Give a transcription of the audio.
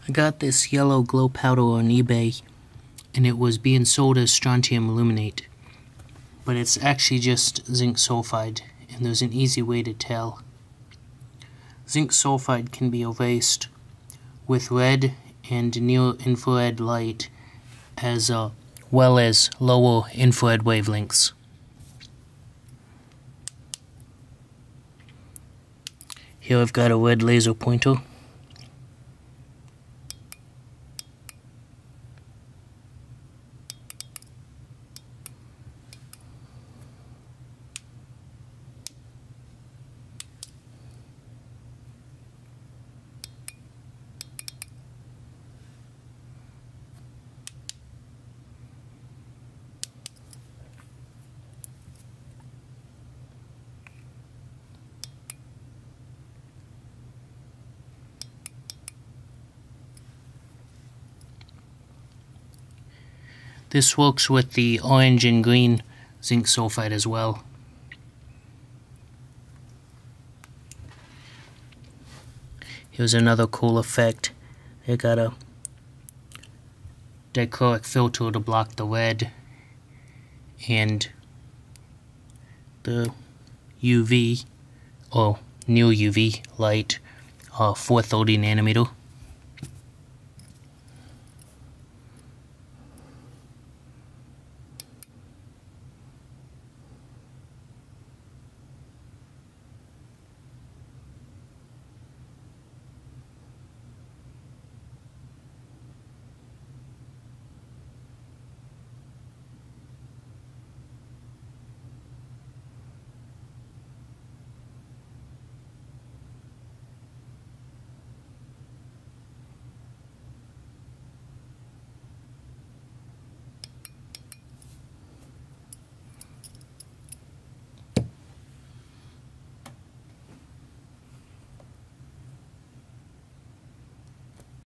I got this yellow glow powder on eBay, and it was being sold as strontium aluminate, but it's actually just zinc sulfide, and there's an easy way to tell. Zinc sulfide can be erased with red and near-infrared light, as well as lower infrared wavelengths. Here I've got a red laser pointer. This works with the orange and green zinc sulfide as well. Here's another cool effect. I got a dichroic filter to block the red and the UV, or near UV light, 430 nanometer.